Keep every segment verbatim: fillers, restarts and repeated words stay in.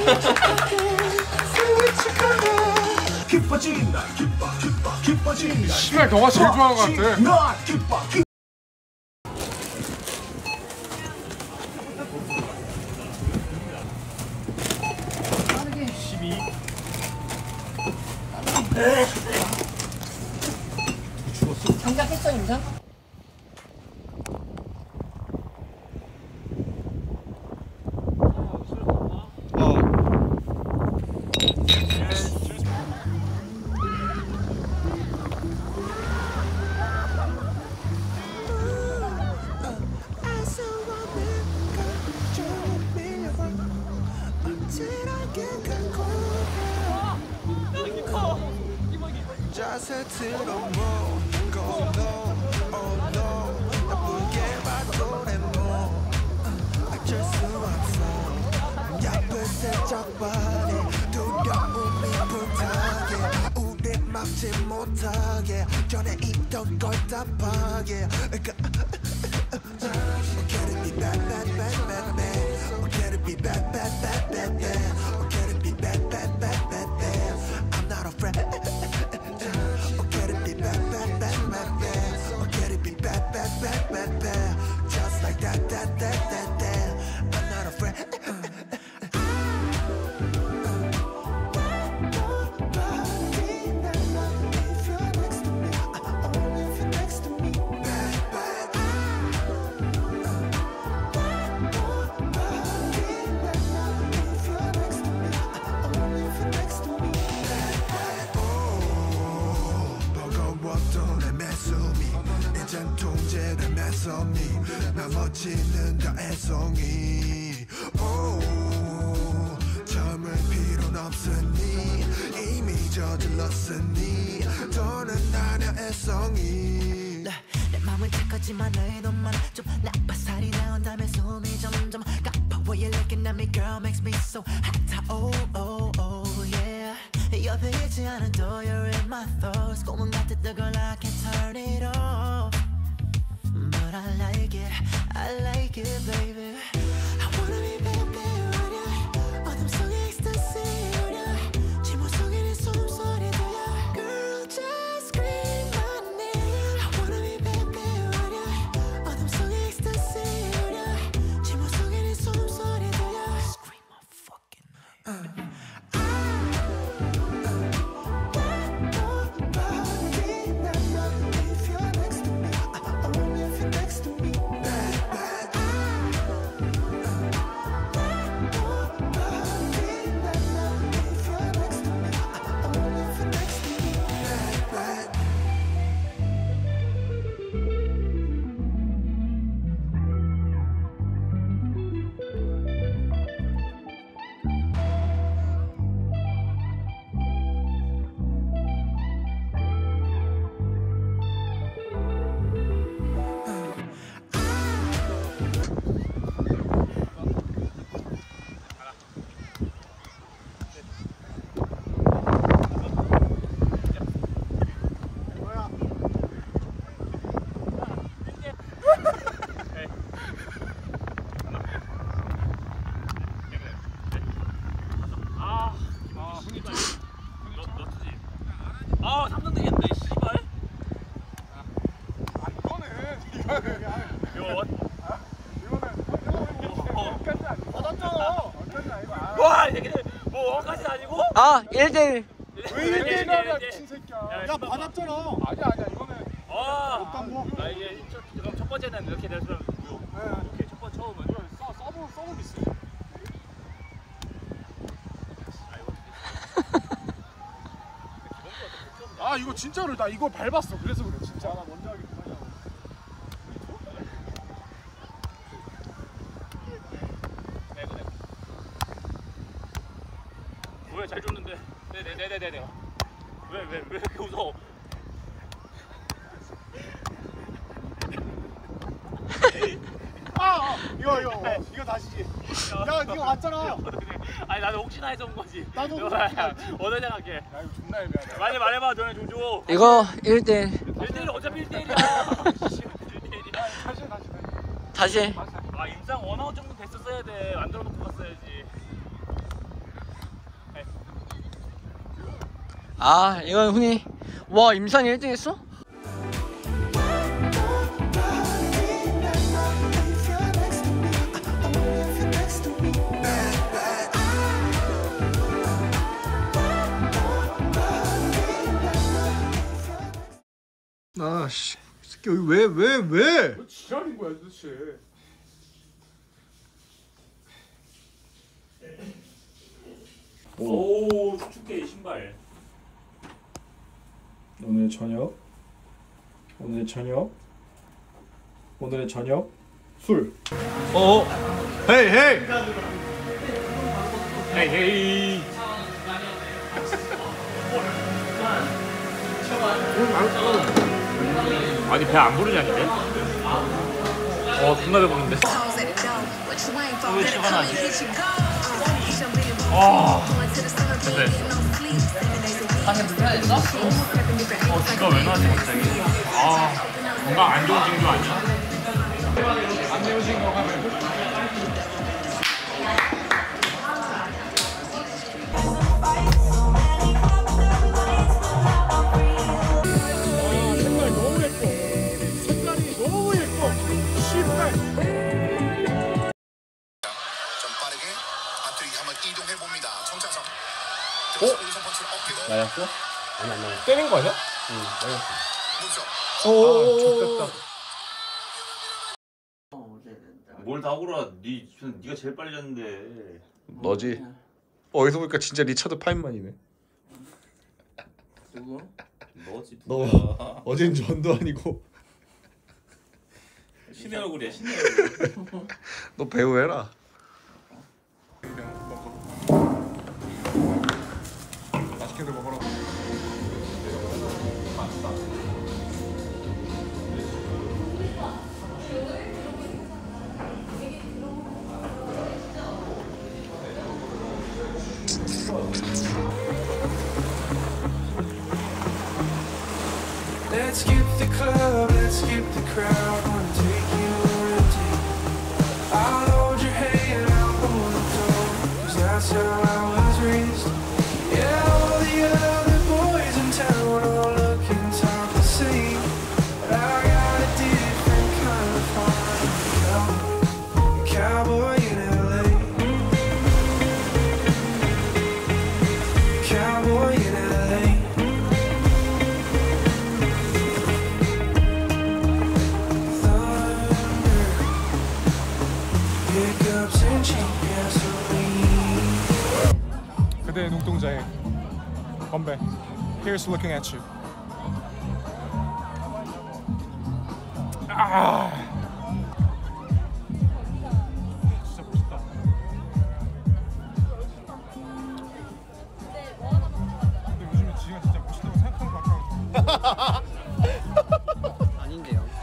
기뻐진다 기뻐 기뻐 기뻐진다. 씨발 너가 제일 좋아하는 것 같아. 기뻐 기뻐. 십이. 죽었어? 장작했어 임장? 못하게 전에 있던 걸 다 파괴. Can it be bad, bad, bad, bad, bad? Or can it be bad, bad, bad, bad, bad? Or can it be bad, bad, bad, bad, bad? I'm not afraid. Or can it be bad, bad, bad, bad, bad? Or can it be bad, bad, bad, bad, bad? Just like that, that, that, that, that. I'm not afraid. 나머지는 다 애송이. 참을 필요는 없으니 이미 저질렀으니 더는 아냐 애송이. 내 맘은 착하지만 너의 너만 좀 나빠. 살이 나온 다음에 숨이 점점 가빠. What you looking at me girl makes me so hot. Oh oh oh yeah. 옆에 있지 않아도 you're in my thoughts. 꿈은 같았던 걸 I can't turn it off. But I like it, I like it, baby. I wanna be baby with you. 어둠 속에 ecstasy with you. 침묵 속에 네 숨소리 들려. Girl, just scream my name. I wanna be baby with you. 어둠 속에 ecstasy with you. 침묵 속에 네 숨소리 들려. Scream my fucking name. uh. 아 삼 등 되겠는데 씨발. 아 이거는 이거는 이건 이거는 받았잖아. 와 이게 뭐 원까지는 아니고? 아 일 대 일. 왜 일 대 일이야 미친 새끼야. 야 받았잖아. 아니야 아니야 이거는. 아. 없다고. 아 이게 첫, 그럼 첫 번째는 이렇게 됐으면 이렇게 첫 번째 처음은 써 서브 서브 비스. 아 이거 진짜로 나 이거 밟았어. 그래서 그래 진짜. 아, 나 먼저 하기 그만이야. 왜 잘 줬는데? 네네네네네. 왜 왜 왜 이렇게 웃어? 아, 아 이거 이거 어, 이거 다시지. 야 이거 왔잖아. 아니 나도 혹시나 해서 온 거지. 나도 어느 생각해? 야 이거 존나 애매하네. 많이 말해봐 너네 조조. 이거 일 대 일. 일 대 일 어차피 일 대 일이야. 다시 다시 다시. 아 임상 원아웃 정도 됐었어야 돼. 만들어 놓고 갔어야지. 아 이건 훈이. 와 임산이 일 등 했어? 아씨 이 새끼 여기 왜 왜 왜? 뭐 지랄인 거야 도대체. 오 축축해 신발. 오늘 저녁 오늘 저녁 오늘의 저녁 술. 어 헤이 헤이 헤이 헤이. 아니 배 안 부르냐는데? 어 존나 배부른데. 왜 시원하지? 아 근데 방금 불편했어? 어 지가 왜 나왔지 갑자기? 아 뭔가 안 좋은 징조 아니야? 좀 빠르게 앞뒤 한번 이동해 봅니다. 정차성. 어? 나였어? 때린 거 아니야? 문서. 뭘 다 울어? 니 니가 제일 빨리 졌는데. 너지. 어디서 보니까 진짜 리차드 파인만이네. 누구? 너지. 너 어젠 전도 아니고 신의 얼굴이야 신의 얼굴. 너 배우 해라. 맛있게들 먹어라. Let's skip the club, let's skip the crowd. Wanna take you on a date. I'll hold your hand, I'll hold the door, 'cause that's how I was raised. Yeah, all the other boys in town all look and talk the same, but I got a different kind of heart. I'm a cowboy in L A. Cowboy in L A. 그대의 눈동자에 건배. Here's looking at you. 아. 진짜 멋있다. 근데 요즘에 지가 진짜 멋있다고 생각하는 것 같아. 아닌데요.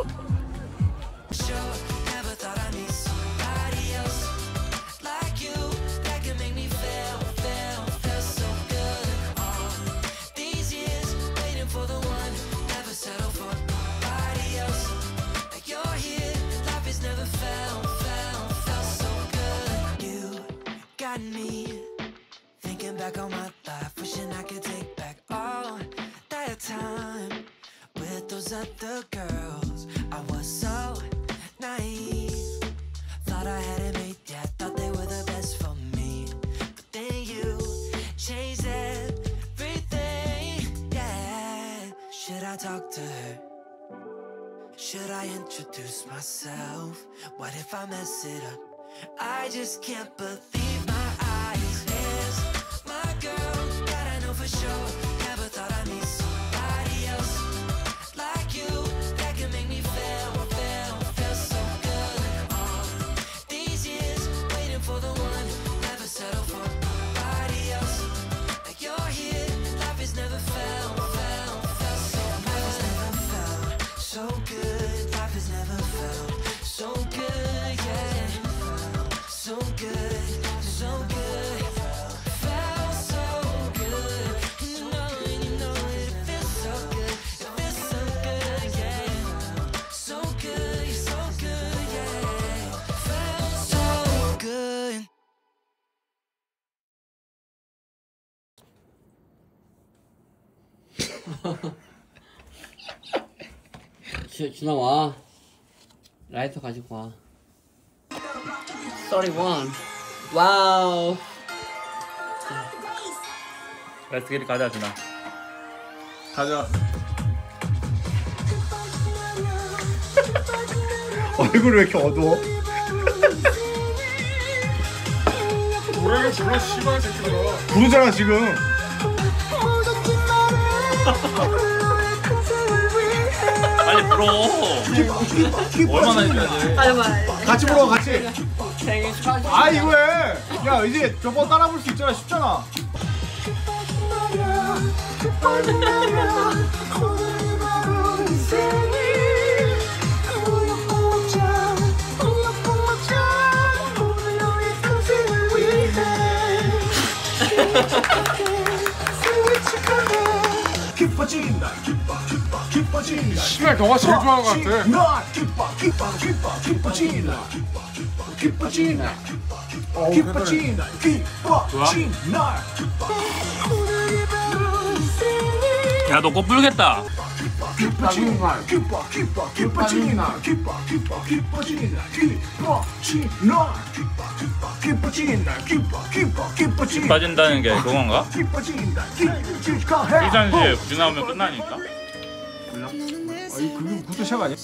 Never thought I'd meet somebody else like you that could make me feel, feel, feel so good. All these years waiting for the one, never settle for nobody else. Like you're here, life has never felt, felt, felt so good. You got me thinking back on my life, wishing I could take back all that time with those other girls. I was so naive, thought I had it made, yeah, thought they were the best for me. But then you changed everything, yeah. Should I talk to her? Should I introduce myself? What if I mess it up? I just can't believe my eyes. Here's my girl that I know for sure. Never thought I'd meet somebody else like you that can make me feel, feel, feel so good. All these years waiting for the one, never settle for nobody else. Like you're here, life has never felt, felt, felt so good. Life has never felt so good. Life has never felt so good, yeah. So good, so good. Felt so good. You know, and you know it feels so good. It feels so good, yeah. So good, you're so good, yeah. Felt so good. 주, 준아 와. 라이터 가지고 와. 삼십일. 와우. 렛츠 기릿 가자 준아. 가자. 얼굴이 왜 이렇게 어두워? 노래를 불러 씨발 새끼들아. 부르잖아 지금. 빨리 불어. 얼마나 해줘야 돼? 빨리 빨리. 같이 불러 같이. 생일 축하합니다. 아 이거 해. 야 이제 몇 번 따라 부를 수 있잖아. 쉽잖아. 기뻐진다 기뻐 기뻐 기뻐진다 씨발 너가 제일 좋아하는 것 같아. 나 기뻐 기뻐 기뻐 기뻐진다 기뻐진다 기뻐진다 기뻐진다 야 너 꼭 불겠다. 기뻐진다 기뻐 기뻐 기뻐진다 기뻐 기뻐 기뻐진다 기뻐진다 기뻐진다 기뻐 기뻐 기뻐진다 빠진다는 게 그건가? 기뻐진다 기뻐해 일장실 준아 오면 끝나니까. 아이 그게 그것도 시작 아니야?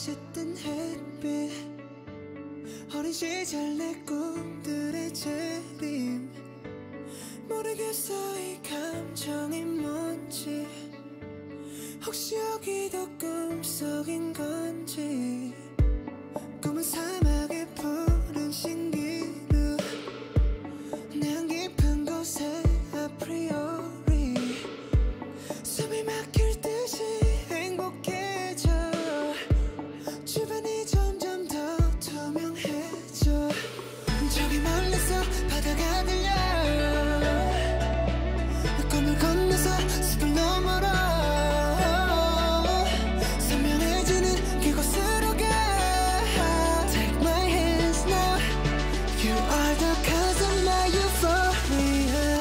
어린 시절 내 꿈들의 재림 모르겠어 이 감정이 뭔지 혹시 여기도 꿈속인 건지 꿈은 사막의 푸른 신기루 난 깊은 곳에 아프리오리 숨이 막힐 듯이 행복해져 주변이 점점 더 투명해져 저기 멀리서 바다가 들려 꿈을 건너서 숲을 너머로 선명해지는 그곳으로 가 Take my hands now You are the cause of my euphoria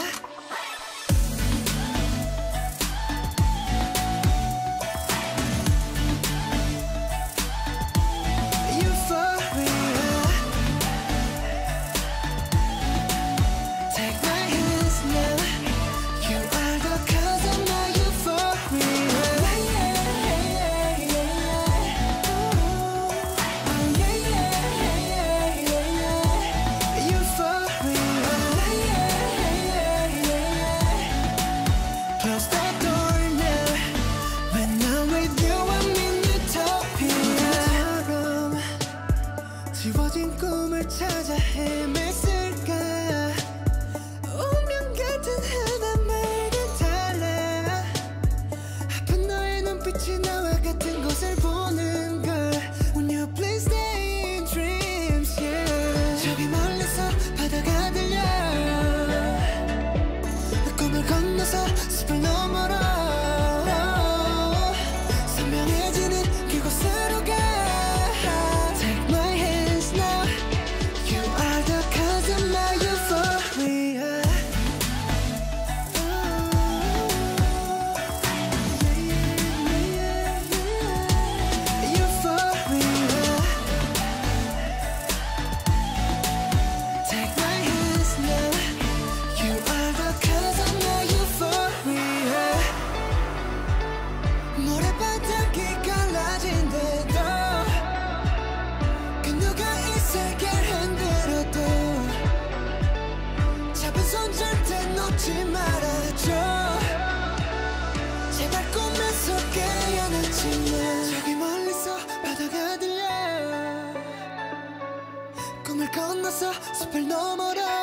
Euphoria Take my hands now You are the cause of my euphoria Close the door now When I'm with you I'm in utopia 지워진 꿈을 찾아 헤맸을까 운명 같은 하나말과 달라 아픈 너의 눈빛이 나와 같은 것을 보는 걸 When you please stay in dreams yeah. 저기 멀리서 바다가 들려 꿈을 건너서 숲을 너머로 선명해지는 그곳으로 가 Take my hands now You are the cause of my euphoria Euphoria Take my hands now You are the cause of my euphoria 모래바닥이 갈라진대도 그 누가 이 세계를 흔들어도 잡은 손 절대 놓지 말아줘 제발 꿈에서 깨어나지 마 저기 멀리서 바다가 들려 꿈을 건너서 숲을 너머로